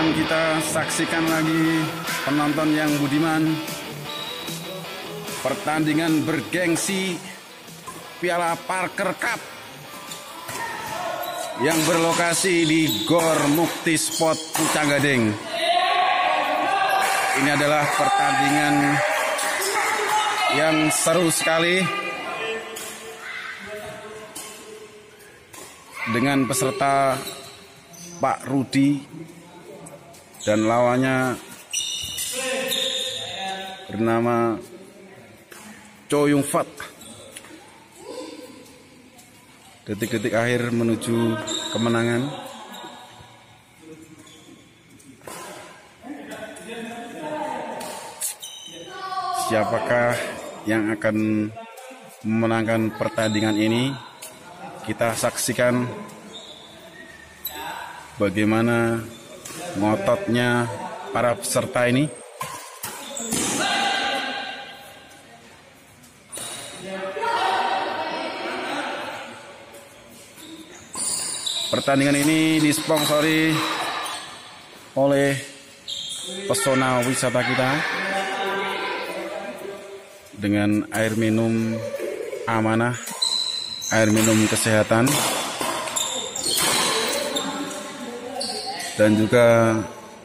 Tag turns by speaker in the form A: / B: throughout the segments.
A: teman-teman, kita saksikan lagi penonton yang budiman, pertandingan bergengsi Piala Parker Cup yang berlokasi di Gor Mukti Sport Pucang Gading. Ini adalah pertandingan yang seru sekali dengan peserta Pak Rudi dan lawannya bernama Cho Yung Fat. Detik-detik akhir menuju kemenangan. Siapakah yang akan memenangkan pertandingan ini? Kita saksikan bagaimana ngototnya para peserta ini. Pertandingan ini disponsori oleh Pesona Wisata kita dengan air minum amanah, air minum kesehatan, dan juga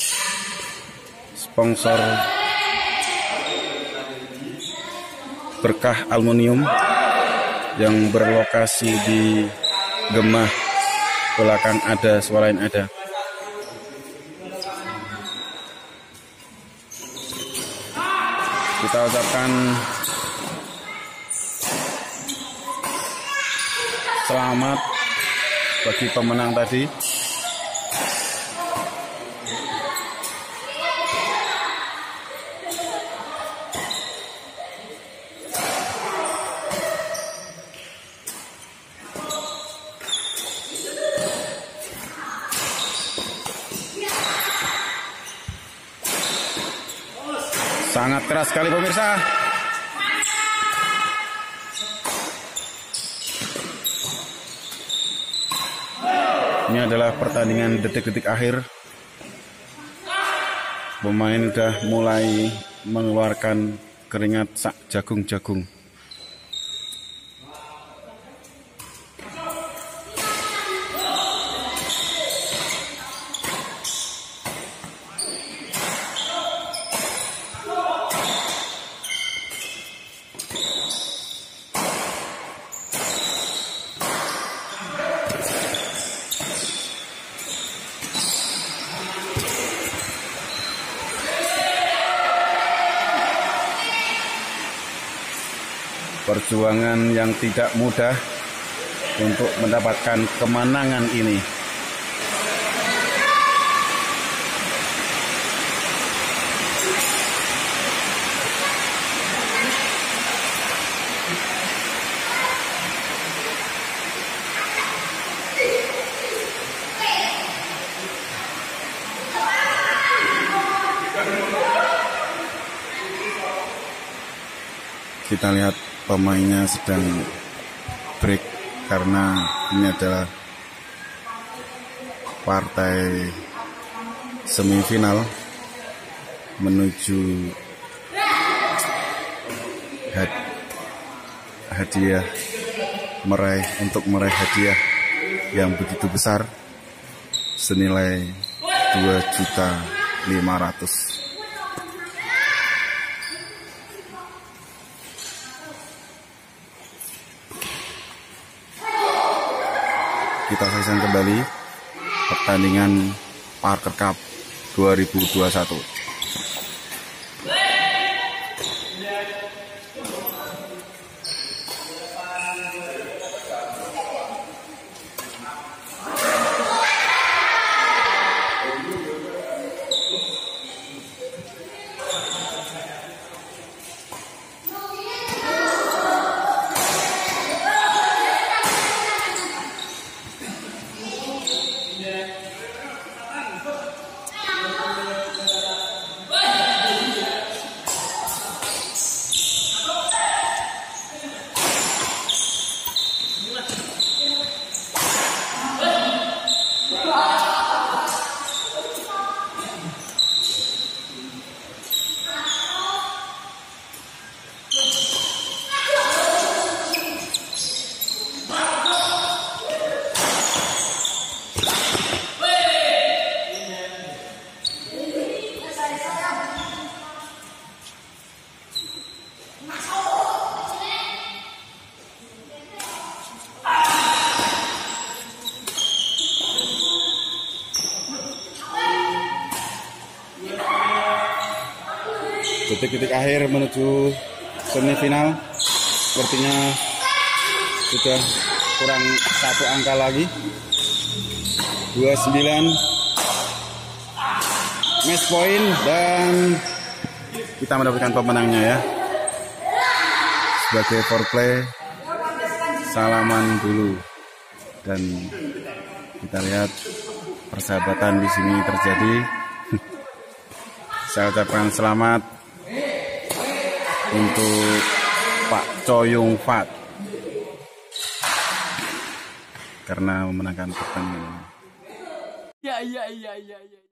A: sponsor Berkah Aluminium yang berlokasi di Gemah belakang ada swalain ada. Kita ucapkan selamat bagi pemenang tadi. Sangat keras sekali pemirsa. Ini adalah pertandingan detik-detik akhir. Pemain sudah mulai mengeluarkan keringat sak jagung-jagung. Perjuangan yang tidak mudah untuk mendapatkan kemenangan ini. Kita lihat pemainnya sedang break karena ini adalah partai semifinal menuju hadiah untuk meraih hadiah yang begitu besar senilai 2.500.000. Kita saksikan kembali pertandingan Parker Cup 2021. detik-detik akhir menuju semifinal. Sepertinya sudah kurang 1 angka lagi. 29 match point dan kita mendapatkan pemenangnya ya. Sebagai foreplay, salaman dulu dan kita lihat persahabatan di sini terjadi. Saya ucapkan selamat untuk Pak Choyung Fat karena memenangkan pertandingan.
B: Ya.